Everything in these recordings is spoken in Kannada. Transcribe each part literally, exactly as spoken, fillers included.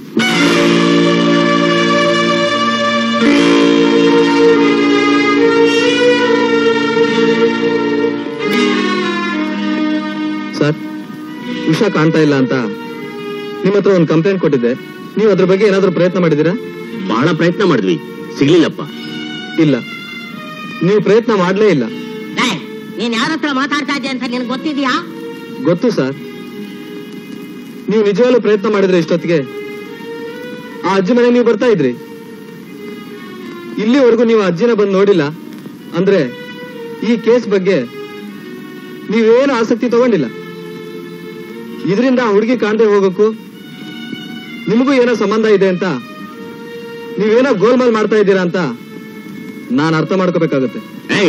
ಸರ್, ವಿಷ ಕಾಣ್ತಾ ಇಲ್ಲ ಅಂತ ನಿಮ್ಮ ಹತ್ರ ಒಂದು ಕಂಪ್ಲೇಂಟ್ ಕೊಟ್ಟಿದ್ದೆ. ನೀವು ಅದ್ರ ಬಗ್ಗೆ ಏನಾದ್ರೂ ಪ್ರಯತ್ನ ಮಾಡಿದೀರಾ? ಬಹಳ ಪ್ರಯತ್ನ ಮಾಡಿದ್ವಿ, ಸಿಗ್ಲಿಲ್ಲಪ್ಪ. ಇಲ್ಲ, ನೀವು ಪ್ರಯತ್ನ ಮಾಡ್ಲೇ ಇಲ್ಲ. ನೀನ್ ಯಾರ ಹತ್ರ ಮಾತಾಡ್ತಾ ಇದ್ದೆ ಅಂತ ನಿನ್ಗೆ ಗೊತ್ತಿದ್ಯಾ? ಗೊತ್ತು ಸರ್. ನೀವು ನಿಜವಾಗ್ಲೂ ಪ್ರಯತ್ನ ಮಾಡಿದ್ರೆ ಇಷ್ಟೊತ್ತಿಗೆ ಆ ಅಜ್ಜಿ ಮನೆ ನೀವು ಬರ್ತಾ ಇದ್ರಿ. ಇಲ್ಲಿವರೆಗೂ ನೀವು ಅಜ್ಜಿನ ಬಂದು ನೋಡಿಲ್ಲ ಅಂದ್ರೆ ಈ ಕೇಸ್ ಬಗ್ಗೆ ನೀವೇನು ಆಸಕ್ತಿ ತಗೊಂಡಿಲ್ಲ. ಇದರಿಂದ ಆ ಹುಡುಗಿ ಕಾಣದೆ ಹೋಗಕ್ಕೂ ನಿಮಗೂ ಏನೋ ಸಂಬಂಧ ಇದೆ ಅಂತ ನೀವೇನೋ ಗೋಲ್ಮಾಲ್ ಮಾಡ್ತಾ ಇದ್ದೀರಾ ಅಂತ ನಾನು ಅರ್ಥ ಮಾಡ್ಕೋಬೇಕಾಗುತ್ತೆ.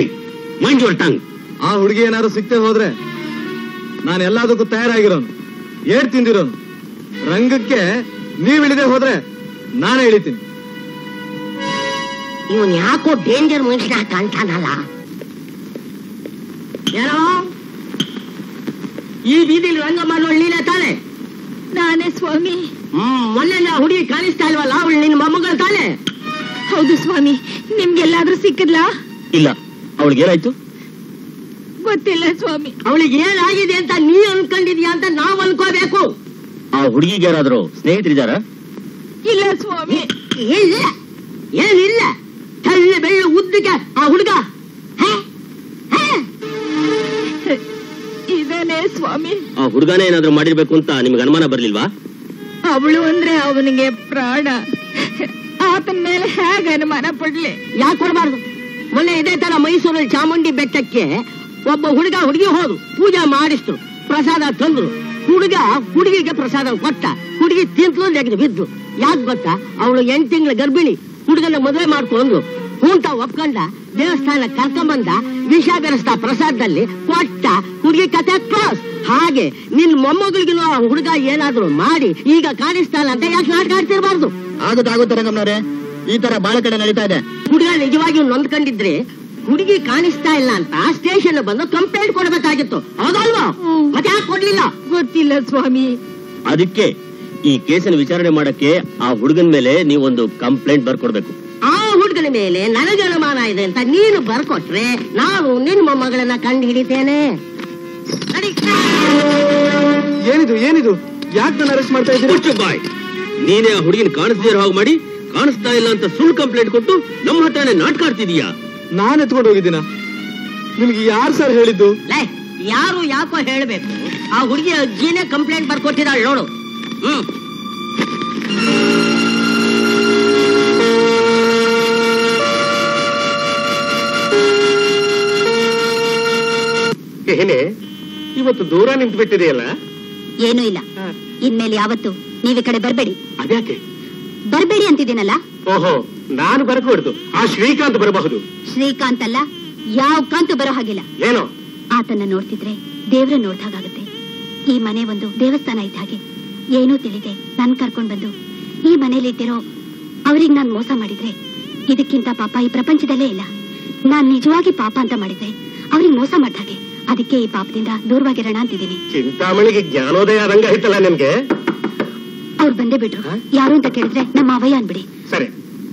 ಆ ಹುಡುಗಿ ಏನಾದ್ರು ಸಿಕ್ತೆ ಹೋದ್ರೆ ನಾನು ಎಲ್ಲದಕ್ಕೂ ತಯಾರಾಗಿರೋನು, ಏಡ್ ತಿಂದಿರೋನು. ರಂಗಕ್ಕೆ ನೀವ್ ಇಳಿದೆ ಹೋದ್ರೆ ನಾನೇ ಇಳಿತೀನಿ. ಇವನ್ ಯಾಕೋ ಡೇಂಜರ್ ಮನುಷ್ಯನ ಕಾಣ್ತಾನಲ್ಲ. ಯಾರೋ ಈ ಬೀದಿಲಿ ರಂಗಮ್ಮ ನೋಡ್ಲಿಲ್ಲ ತಾನೆ? ನಾನೇ ಸ್ವಾಮಿ. ಹ್ಮ್ ಮೊನ್ನೆ ಹುಡುಗಿ ಕಾಣಿಸ್ತಾ ಇಲ್ವಲ್ಲ, ಅವಳು ನಿನ್ನ ಮೊಮ್ಮಗಳು ತಾನೆ? ಹೌದು ಸ್ವಾಮಿ. ನಿಮ್ಗೆಲ್ಲಾದ್ರೂ ಸಿಕ್ಕದ್ಲಾ? ಇಲ್ಲ. ಅವಳಿಗೇನಾಯ್ತು ಗೊತ್ತಿಲ್ಲ ಸ್ವಾಮಿ. ಅವಳಿಗೆ ಏನಾಗಿದೆ ಅಂತ ನೀ ಅನ್ಕೊಂಡಿದ್ಯಾ ಅಂತ ನಾವ್ ಅನ್ಕೋಬೇಕು. ಆ ಹುಡುಗಿಗೆ ಯಾರಾದ್ರೂ ಸ್ನೇಹಿತರಿದ್ದಾರ? ಇಲ್ಲ ಸ್ವಾಮಿ. ಇಲ್ಲ, ಏನಿಲ್ಲ. ಕಳ್ಳ ಬೆಳ್ಳ ಉದ್ದಕ್ಕೆ ಆ ಹುಡುಗ ಇದಾನೆ ಸ್ವಾಮಿ. ಆ ಹುಡುಗನೇ ಏನಾದ್ರೂ ಮಾಡಿರ್ಬೇಕು ಅಂತ ನಿಮ್ಗೆ ಅನುಮಾನ ಬರ್ಲಿಲ್ವಾ? ಅವಳು ಅಂದ್ರೆ ಅವನಿಗೆ ಪ್ರಾಣ. ಆತನ ಮೇಲೆ ಹೇಗೆ ಅನುಮಾನ ಪಡ್ಲಿ? ಯಾಕೆ ಕೊಡಬಾರ್ದು? ಮೊನ್ನೆ ಇದೇ ತರ ಮೈಸೂರಲ್ಲಿ ಚಾಮುಂಡಿ ಬೆಟ್ಟಕ್ಕೆ ಒಬ್ಬ ಹುಡುಗ ಹುಡುಗಿ ಹೋದ್ರು, ಪೂಜೆ ಮಾಡಿಸ್ರು, ಪ್ರಸಾದ ತಂದ್ರು. ಹುಡುಗ ಹುಡುಗಿಗೆ ಪ್ರಸಾದ ಕೊಟ್ಟ. ಹುಡುಗಿ ತಿಂತಲು ನೆಗೆದು ಬಿದ್ದು. ಯಾಕೆ ಗೊತ್ತಾ? ಅವಳು ಎಂಟು ತಿಂಗಳ ಗರ್ಭಿಣಿ. ಹುಡುಗನ ಮದುವೆ ಮಾಡ್ಕೊಂಡು ಹೂಂತ ಒಪ್ಕೊಂಡ, ದೇವಸ್ಥಾನ ಕರ್ಕೊಂಬಂದ, ವಿಷ ಬೆರೆಸ್ತಾ ಪ್ರಸಾದದಲ್ಲಿ ಕೊಟ್ಟ. ಹುಡುಗಿ ಕತೆ ಕ್ಲೋಸ್. ಹಾಗೆ ನಿನ್ ಮೊಮ್ಮಗಳಿಗೂ ಆ ಹುಡುಗ ಏನಾದ್ರು ಮಾಡಿ ಈಗ ಕಾಣಿಸ್ತಾನ ಅಂತ ಯಾಕೆ ನಾಟಕ ಆಡ್ತಿರ್ಬಾರ್ದು? ಆಗುತ್ತಾಗುತ್ತೆ ರಂಗಮ್ಮನವ್ರೆ, ಈ ತರ ಬಾಳ ಕಡೆ ನಡೀತಾ ಇದೆ. ಹುಡುಗ ನಿಜವಾಗಿಯೂ ನೊಂದ್ಕೊಂಡಿದ್ರೆ ಹುಡುಗಿ ಕಾಣಿಸ್ತಾ ಇಲ್ಲ ಅಂತ ಸ್ಟೇಷನ್ ಬಂದು ಕಂಪ್ಲೇಂಟ್ ಕೊಡ್ಬೇಕಾಗಿತ್ತು, ಹೌದಲ್ವಾ? ಮತ್ತೆ ಯಾಕೆ ಕೊಡ್ಲಿಲ್ಲ? ಗೊತ್ತಿಲ್ಲ ಸ್ವಾಮಿ. ಅದಕ್ಕೆ ಈ ಕೇಸನ್ನು ವಿಚಾರಣೆ ಮಾಡಕ್ಕೆ ಆ ಹುಡುಗನ ಮೇಲೆ ನೀವೊಂದು ಕಂಪ್ಲೇಂಟ್ ಬರ್ಕೊಡ್ಬೇಕು. ಆ ಹುಡುಗನ ಮೇಲೆ ನನಗೆ ಅನುಮಾನ ಇದೆ ಅಂತ ನೀನು ಬರ್ಕೊಟ್ರೆ ನಾನು ನಿನ್ ಮೊಮ್ಮಗಳನ್ನ ಕಂಡು ಹಿಡಿತೇನೆ. ಏನಿದು ಏನಿದು? ಯಾಕೆ ನಾನು ಅರೆಸ್ಟ್ ಮಾಡ್ತಾ ಇದ್ದೀನಿ? ಬಾಯ್, ನೀನೇ ಆ ಹುಡುಗಿನ ಕಾಣಿಸ್ದೇ ಹಾಗೆ ಮಾಡಿ, ಕಾಣಿಸ್ತಾ ಇಲ್ಲ ಅಂತ ಸುಳ್ಳು ಕಂಪ್ಲೇಂಟ್ ಕೊಟ್ಟು ನಮ್ಮ ಹತ್ರನೇ ನಾಟಕ ಆಡ್ತಿದೀಯಾ? ನಾನು ಎತ್ಕೊಂಡು ಹೋಗಿದ್ದೀನ? ನಿಮ್ಗೆ ಯಾರು ಸರ್ ಹೇಳಿದ್ದು? ಯಾರು ಯಾಕೋ ಹೇಳ್ಬೇಕು. ಆ ಹುಡುಗಿ ಅಜ್ಜಿನೇ ಕಂಪ್ಲೇಂಟ್ ಬರ್ಕೊಟ್ಟಿದ್ದಾಳೆ ನೋಡು. ಹ್ಮ್ ಏನೇ ಇವತ್ತು ದೂರ ನಿಂತು ಬಿಟ್ಟಿದೆಯಲ್ಲ? ಏನೂ ಇಲ್ಲ. ಇನ್ಮೇಲೆ ಯಾವತ್ತು ನೀವ್ ಈ ಕಡೆ ಬರ್ಬೇಡಿ. ಅದ್ಯಾಕೆ ಬರ್ಬೇಡಿ ಅಂತಿದ್ದೀನಲ್ಲ? ಓಹೋ, ನಾನು ಬರಕೂಡ್ದು. ಆ ಶ್ರೀಕಾಂತ್ ಬರಬಹುದು. ಶ್ರೀಕಾಂತ್ ಅಲ್ಲ, ಯಾವ ಕಾಂತು ಬರೋ ಹಾಗಿಲ್ಲ. ಏನೋ ಆತನ್ನ ನೋಡ್ತಿದ್ರೆ ದೇವ್ರ ನೋಡ್ದಾಗುತ್ತೆ. ಈ ಮನೆ ಒಂದು ದೇವಸ್ಥಾನ ಇದ್ದ ಹಾಗೆ. ಏನೂ ತಿಳಿದೆ ನನ್ ಕರ್ಕೊಂಡ್ ಬಂದು ಈ ಮನೇಲಿ ಇಟ್ಟಿರೋ ಅವ್ರಿಗೆ ನಾನ್ ಮೋಸ ಮಾಡಿದ್ರೆ ಇದಕ್ಕಿಂತ ಪಾಪ ಈ ಪ್ರಪಂಚದಲ್ಲೇ ಇಲ್ಲ. ನಾನ್ ನಿಜವಾಗಿ ಪಾಪ ಅಂತ ಮಾಡಿದ್ರೆ ಅವ್ರಿಗೆ ಮೋಸ ಮಾಡ್ದ ಹಾಗೆ. ಅದಕ್ಕೆ ಈ ಪಾಪದಿಂದ ದೂರವಾಗಿರೋಣ ಅಂತಿದ್ದೀನಿ. ಚಿಂತಾಮಣಿಗೆ ಜ್ಞಾನೋದಯ ರಂಗ ಆಯ್ತಲ್ಲ ನಿಮ್ಗೆ. ಅವ್ರು ಬಂದೇ ಬಿಟ್ರು. ಯಾರು ಅಂತ ಕೇಳಿದ್ರೆ ನಮ್ಮ ಅವಯ್ಯ ಅನ್ಬಿಡಿ. ಸರಿ.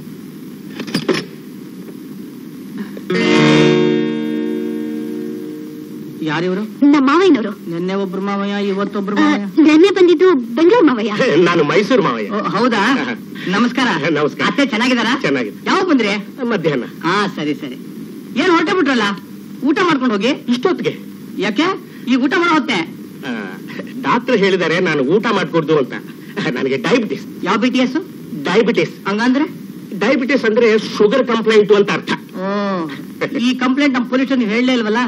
ಯಾರಿವರು? ನಮ್ಮ ಮಾವಯ್ಯನವರು. ನಿನ್ನೆ ಒಬ್ರು ಮಾವಯ್ಯ, ಇವತ್ತೊಬ್ರು ಮಾವಯ್ಯ. ನೆನ್ನೆ ಬಂದಿದ್ದು ಬೆಂಗಳೂರು ಮಾವಯ್ಯ. ನಾನು ಮೈಸೂರು ಮಾವಯ್ಯ. ಹೌದಾ? ನಮಸ್ಕಾರ. ನಮಸ್ಕಾರ. ಅತ್ತೆ ಚೆನ್ನಾಗಿದಾರ? ಚೆನ್ನಾಗಿದೆ. ಯಾವ ಬಂದ್ರಿ? ಮಧ್ಯಾಹ್ನ. ಹಾ ಸರಿ ಸರಿ. ಏನ್ ಹೊರಟೆ ಬಿಟ್ರಲ್ಲ? ಊಟ ಮಾಡ್ಕೊಂಡು ಹೋಗಿ. ಇಷ್ಟೊತ್ತಿಗೆ? ಯಾಕೆ ಈ ಊಟ ಮಾಡೋ ಹೊತ್ತೆ? ಡಾಕ್ಟರ್ ಹೇಳಿದಾರೆ ನಾನು ಊಟ ಮಾಡ್ಕೊಡ್ದು ಅಂತ. ನನಗೆ ಡಯಾಬಿಟಿಸ್. ಯಾವ ಬಿ ಟಿ ಎಸ್? ಡಯಾಬಿಟಿಸ್. ಹಂಗಂದ್ರೆ? ಡಯಾಬಿಟಿಸ್ ಅಂದ್ರೆ ಶುಗರ್ ಕಂಪ್ಲೇಂಟ್ ಅಂತ ಅರ್ಥ. ಓ, ಈ ಕಂಪ್ಲೇಂಟ್ ನಮ್ಮ ಪೊಲೀಸ್ ನೀವು ಹೇಳಲೇ ಇಲ್ವಲ್ಲ?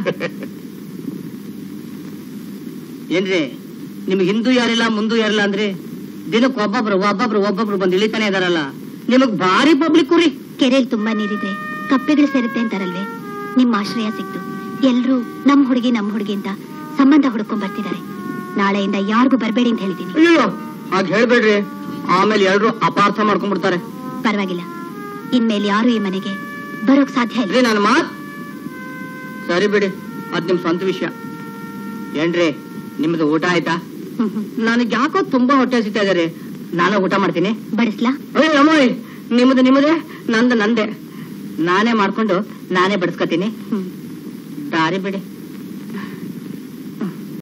ಏನ್ರಿ ನಿಮ್ಗೆ ಹಿಂದೂ ಯಾರಿಲ್ಲ ಮುಂದೂ ಯಾರಿಲ್ಲ ಅಂದ್ರೆ ದಿನಕ್ಕೆ ಒಬ್ಬೊಬ್ರು ಒಬ್ಬೊಬ್ರು ಒಬ್ಬೊಬ್ರು ಬಂದು ಇಳಿತಾನೆ ಇದಾರಲ್ಲ. ನಿಮಗ್ ಭಾರಿ ಪಬ್ಲಿಕ್ ರೀ. ಕೆರೆಯಲ್ಲಿ ತುಂಬಾ ನೀರಿದ್ರೆ ಕಪ್ಪೆಗಳು ಸೇರುತ್ತೆ ಅಂತಾರಲ್ವೇ? ನಿಮ್ ಆಶ್ರಯ ಸಿಕ್ತು. ಎಲ್ರೂ ನಮ್ ಹುಡುಗಿ ನಮ್ ಹುಡುಗಿ ಅಂತ ಸಂಬಂಧ ಹುಡ್ಕೊಂಡ್ ಬರ್ತಿದ್ದಾರೆ. ನಾಳೆಯಿಂದ ಯಾರಿಗೂ ಬರ್ಬೇಡಿ ಅಂತ ಹೇಳಿದೀನಿ. ಅಯ್ಯೋ ಹಾಗೆ ಹೇಳ್ಬೇಡ್ರಿ, ಆಮೇಲೆ ಎಲ್ರು ಅಪಾರ್ಥ ಮಾಡ್ಕೊಂಡ್ಬಿಡ್ತಾರೆ. ಪರವಾಗಿಲ್ಲ, ಇನ್ಮೇಲೆ ಯಾರು ಈ ಮನೆಗೆ ಬರೋಕ್ ಸಾಧ್ಯ ಇಲ್ಲ. ನನ್ನ ಮಾತ್ ಸರಿ ಬಿಡಿ, ಅದ್ ನಿಮ್ ಸ್ವಂತ ವಿಷಯ. ಏನ್ರಿ ನಿಮ್ದು ಊಟ ಆಯ್ತಾ? ನನಗೆ ಯಾಕೋ ತುಂಬಾ ಹೊಟ್ಟೆ ಹಸಿತಾ ಇದಾರೆ. ನಾನು ಊಟ ಮಾಡ್ತೀನಿ. ಬಡಿಸ್ಲಾ? ಅಮ್ಮೋಯ್, ನಿಮ್ಮದು ನಿಮ್ಮದೇ, ನಂದು ನಂದೇ. ನಾನೇ ಮಾಡ್ಕೊಂಡು ನಾನೇ ಬಡಿಸ್ಕೊತೀನಿ. ದಾರಿ ಬಿಡಿ.